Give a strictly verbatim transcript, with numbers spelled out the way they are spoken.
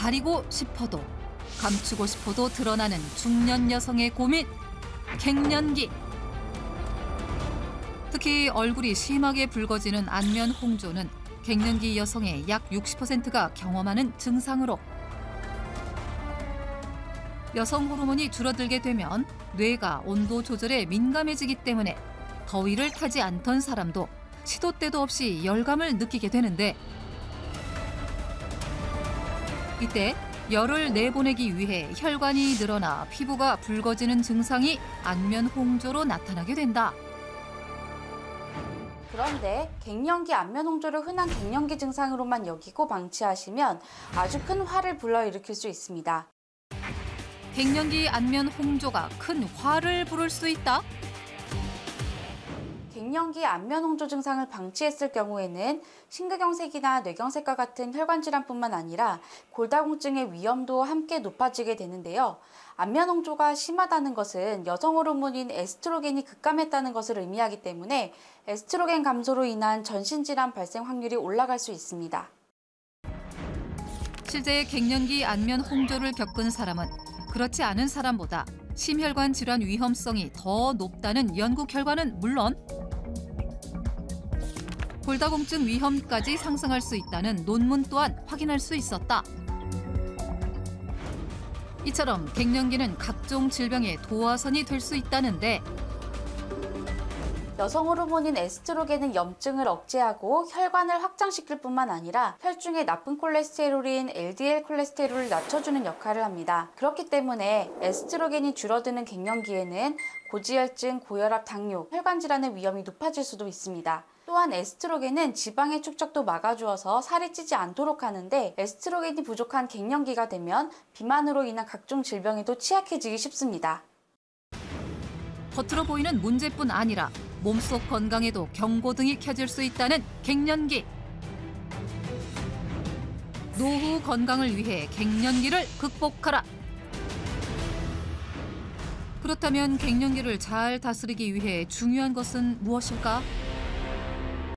가리고 싶어도 감추고 싶어도 드러나는 중년 여성의 고민, 갱년기. 특히 얼굴이 심하게 붉어지는 안면 홍조는 갱년기 여성의 약 육십 퍼센트가 경험하는 증상으로 여성 호르몬이 줄어들게 되면 뇌가 온도 조절에 민감해지기 때문에 더위를 타지 않던 사람도 시도 때도 없이 열감을 느끼게 되는데 이때 열을 내보내기 위해 혈관이 늘어나 피부가 붉어지는 증상이 안면 홍조로 나타나게 된다. 그런데 갱년기 안면 홍조를 흔한 갱년기 증상으로만 여기고 방치하시면 아주 큰 화를 불러일으킬 수 있습니다. 갱년기 안면 홍조가 큰 화를 부를 수 있다? 갱년기 안면 홍조 증상을 방치했을 경우에는 심근경색이나 뇌경색과 같은 혈관 질환뿐만 아니라 골다공증의 위험도 함께 높아지게 되는데요. 안면 홍조가 심하다는 것은 여성 호르몬인 에스트로겐이 급감했다는 것을 의미하기 때문에 에스트로겐 감소로 인한 전신질환 발생 확률이 올라갈 수 있습니다. 실제 갱년기 안면 홍조를 겪은 사람은 그렇지 않은 사람보다 심혈관 질환 위험성이 더 높다는 연구 결과는 물론 골다공증 위험까지 상승할 수 있다는 논문 또한 확인할 수 있었다. 이처럼 갱년기는 각종 질병의 도화선이 될 수 있다는데 여성 호르몬인 에스트로겐은 염증을 억제하고 혈관을 확장시킬 뿐만 아니라 혈중의 나쁜 콜레스테롤인 엘디엘 콜레스테롤을 낮춰주는 역할을 합니다. 그렇기 때문에 에스트로겐이 줄어드는 갱년기에는 고지혈증, 고혈압, 당뇨, 혈관 질환의 위험이 높아질 수도 있습니다. 또한 에스트로겐은 지방의 축적도 막아주어서 살이 찌지 않도록 하는데 에스트로겐이 부족한 갱년기가 되면 비만으로 인한 각종 질병에도 취약해지기 쉽습니다. 겉으로 보이는 문제뿐 아니라 몸속 건강에도 경고등이 켜질 수 있다는 갱년기. 노후 건강을 위해 갱년기를 극복하라. 그렇다면 갱년기를 잘 다스리기 위해 중요한 것은 무엇일까?